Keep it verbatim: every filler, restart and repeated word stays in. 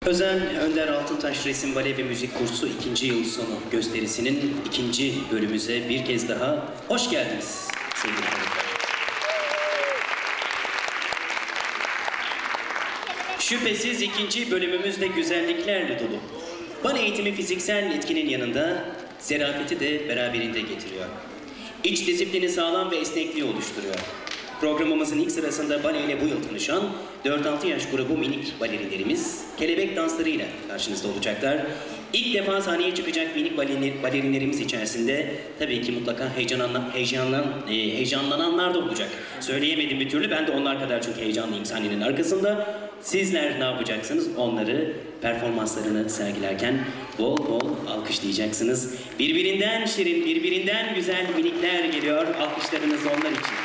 Özen Önder Altıntaş Resim Bale ve Müzik Kursu ikinci yıl sonu gösterisinin ikinci bölümümüze bir kez daha hoş geldiniz sevgili konuklar. Şüphesiz ikinci bölümümüz de güzelliklerle dolu. Bale eğitimi fiziksel etkinin yanında zerafeti de beraberinde getiriyor. İç disiplini sağlam ve esnekliği oluşturuyor. Programımızın ilk sırasında bale ile bu yıl tanışan dört altı yaş grubu minik balerinlerimiz kelebek danslarıyla karşınızda olacaklar. İlk defa sahneye çıkacak minik balerinlerimiz içerisinde tabii ki mutlaka heyecanlanan, heyecanlan, e, heyecanlananlar da olacak. Söyleyemedim bir türlü, ben de onlar kadar çok heyecanlıyım sahnenin arkasında. Sizler ne yapacaksınız? Onları performanslarını sergilerken bol bol alkışlayacaksınız. Birbirinden şirin, birbirinden güzel minikler geliyor. Alkışlarınız onlar için.